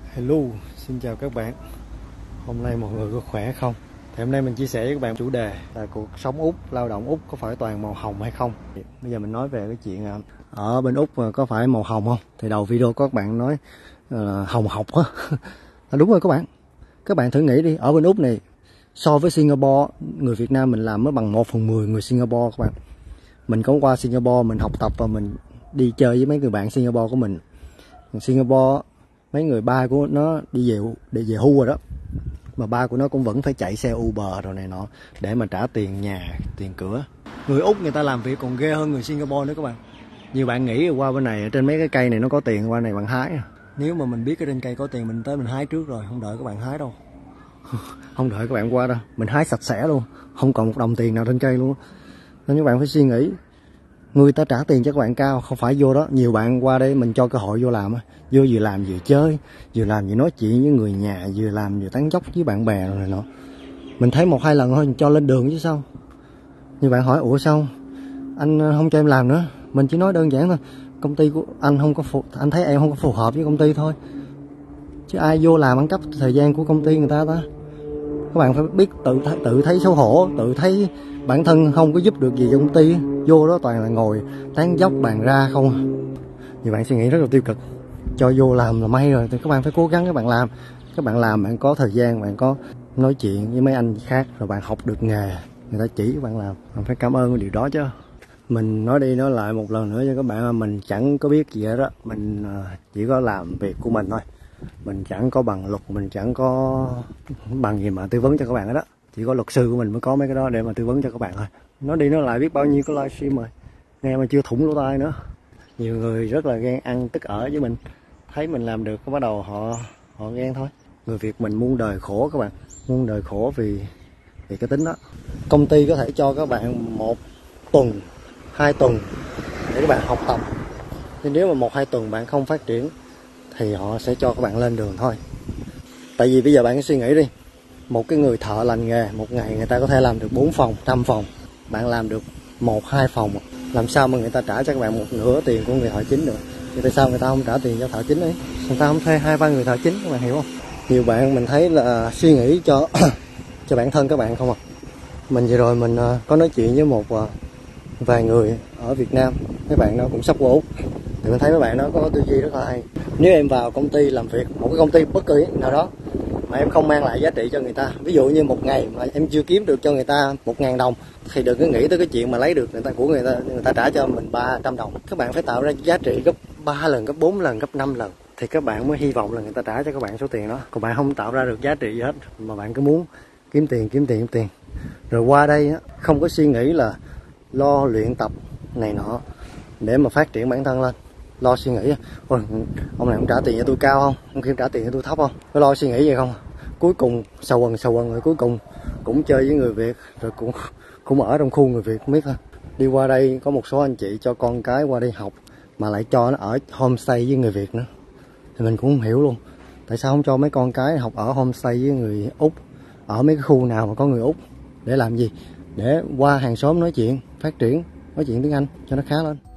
Hello, xin chào các bạn. Hôm nay mọi người có khỏe không? Thì hôm nay mình chia sẻ với các bạn chủ đề là cuộc sống Úc, lao động Úc có phải toàn màu hồng hay không? Bây giờ mình nói về cái chuyện ở bên Úc có phải màu hồng không? Thì đầu video có các bạn nói hồng học á. Đúng rồi các bạn. Các bạn thử nghĩ đi, ở bên Úc này so với Singapore, người Việt Nam mình làm mới bằng 1/10 người Singapore các bạn. Mình có qua Singapore mình học tập và mình đi chơi với mấy người bạn Singapore của mình. Singapore mấy người ba của nó đi về hưu rồi đó, mà ba của nó cũng vẫn phải chạy xe Uber rồi này nọ để mà trả tiền nhà, tiền cửa. Người Úc người ta làm việc còn ghê hơn người Singapore nữa các bạn. Nhiều bạn nghĩ qua bên này trên mấy cái cây này nó có tiền, qua này bạn hái. Nếu mà mình biết cái trên cây có tiền mình tới mình hái trước rồi, không đợi các bạn hái đâu. Không đợi các bạn qua đâu, mình hái sạch sẽ luôn, không còn một đồng tiền nào trên cây luôn. Nên các bạn phải suy nghĩ, người ta trả tiền cho các bạn cao, không phải vô đó. Nhiều bạn qua đây mình cho cơ hội vô làm, vô vừa làm vừa chơi, vừa làm vừa nói chuyện với người nhà, vừa làm vừa tán dóc với bạn bè rồi này nọ. Mình thấy 1-2 lần thôi mình cho lên đường chứ sao. Nhiều bạn hỏi ủa sao anh không cho em làm nữa? Mình chỉ nói đơn giản thôi, công ty của anh không có anh thấy em không có phù hợp với công ty thôi, chứ ai vô làm ăn cắp thời gian của công ty người ta ta. Các bạn phải biết tự thấy xấu hổ, tự thấy bản thân không có giúp được gì cho công ty. Vô đó toàn là ngồi tán dóc bàn ra không. Nhiều bạn suy nghĩ rất là tiêu cực, cho vô làm là may rồi thì các bạn phải cố gắng, các bạn làm. Các bạn làm bạn có thời gian, bạn có nói chuyện với mấy anh khác, rồi bạn học được nghề, người ta chỉ các bạn làm, bạn phải cảm ơn cái điều đó chứ. Mình nói đi nói lại một lần nữa cho các bạn, mình chẳng có biết gì hết đó, mình chỉ có làm việc của mình thôi. Mình chẳng có bằng luật, mình chẳng có bằng gì mà tư vấn cho các bạn hết đó. Chỉ có luật sư của mình mới có mấy cái đó để mà tư vấn cho các bạn thôi. Nói đi nói lại biết bao nhiêu cái livestream rồi, nghe mà chưa thủng lỗ tai nữa. Nhiều người rất là ghen ăn tức ở với mình, thấy mình làm được có bắt đầu họ ghen thôi. Người Việt mình muôn đời khổ các bạn, muôn đời khổ vì cái tính đó. Công ty có thể cho các bạn 1 tuần, 2 tuần để các bạn học tập, nhưng nếu mà 1-2 tuần bạn không phát triển thì họ sẽ cho các bạn lên đường thôi. Tại vì bây giờ bạn cứ suy nghĩ đi, một cái người thợ lành nghề một ngày người ta có thể làm được 4 phòng, 5 phòng, bạn làm được 1-2 phòng, làm sao mà người ta trả cho các bạn 1/2 tiền của người thợ chính được? Thì tại sao người ta không trả tiền cho thợ chính ấy? Người ta không thuê 2-3 người thợ chính, các bạn hiểu không? Nhiều bạn mình thấy là suy nghĩ cho cho bản thân các bạn không à. Mình vừa rồi mình có nói chuyện với một vài người ở Việt Nam, mấy bạn đó cũng sắp qua Úc, thì mình thấy mấy bạn đó có tư duy rất là hay. Nếu em vào công ty làm việc, một cái công ty bất kỳ nào đó mà em không mang lại giá trị cho người ta, ví dụ như một ngày mà em chưa kiếm được cho người ta 1.000 đồng, thì đừng có nghĩ tới cái chuyện mà lấy được người ta trả cho mình 300 đồng. Các bạn phải tạo ra giá trị gấp 3 lần, gấp 4 lần, gấp 5 lần thì các bạn mới hy vọng là người ta trả cho các bạn số tiền đó. Còn bạn không tạo ra được giá trị gì hết mà bạn cứ muốn kiếm tiền rồi qua đây không có suy nghĩ là lo luyện tập này nọ để mà phát triển bản thân lên. Lo suy nghĩ ôi ông này không trả tiền cho tôi cao không, ông kia trả tiền cho tôi thấp không, có lo suy nghĩ gì không? Cuối cùng sầu quần rồi cuối cùng cũng chơi với người Việt, rồi cũng ở trong khu người Việt biết thôi. Đi qua đây có một số anh chị cho con cái qua đây học mà lại cho nó ở homestay với người Việt nữa, thì mình cũng không hiểu luôn, tại sao không cho mấy con cái học ở homestay với người Úc, ở mấy cái khu nào mà có người Úc, để làm gì? Để qua hàng xóm nói chuyện, phát triển, nói chuyện tiếng Anh cho nó khá lên.